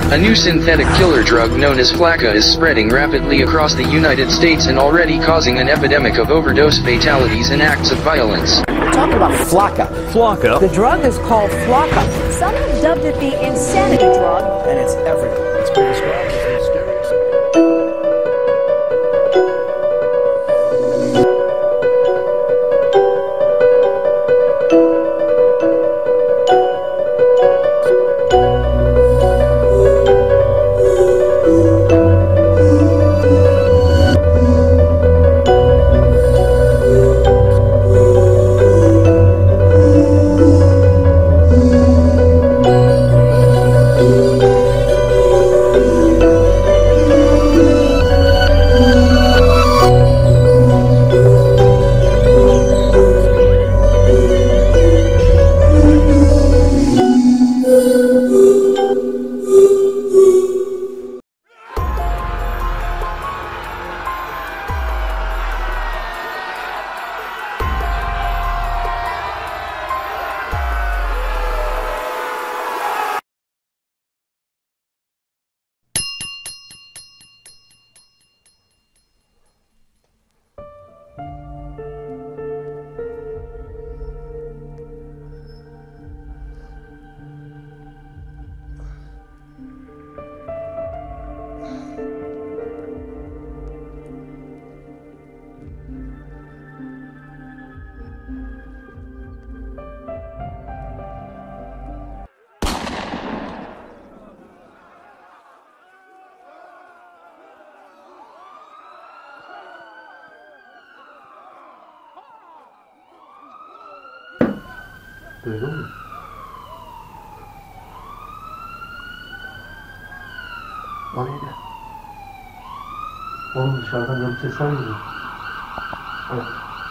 A new synthetic killer drug known as Flakka is spreading rapidly across the United States and already causing an epidemic of overdose fatalities and acts of violence. We're talking about Flakka. Flakka? The drug is called Flakka. Some have dubbed it the insanity drug. And it's everywhere. It's been described as mysterious. Duydun mu? O neydi? Oğlum dışarıdan garip sesler geliyor. Evet.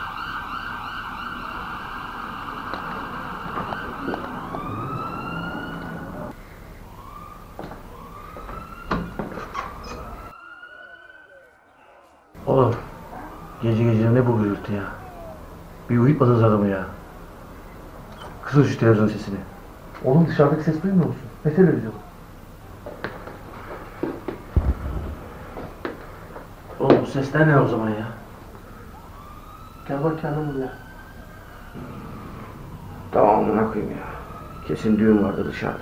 Oğlum, gece gece ne bu gürültü ya? Bir uyutmadınız adamı ya. Kısın şu televizyon sesini. Oğlum dışarıdaki ses duymuyor musun? Ne televizyonu? Oğlum bu sesler ne o zaman ya? Gel bak kendin buraya. Tamam amına koyayım ya. Kesin düğün vardı dışarıda.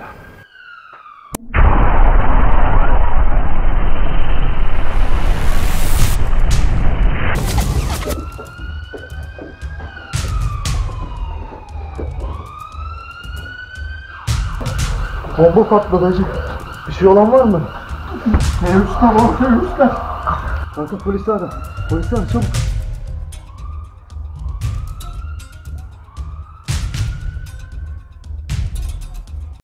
Bomba patladı hacı. Bir şey olan var mı? Teröristler var, teröristler. Kanka polisi ara. Polisi ara çabuk.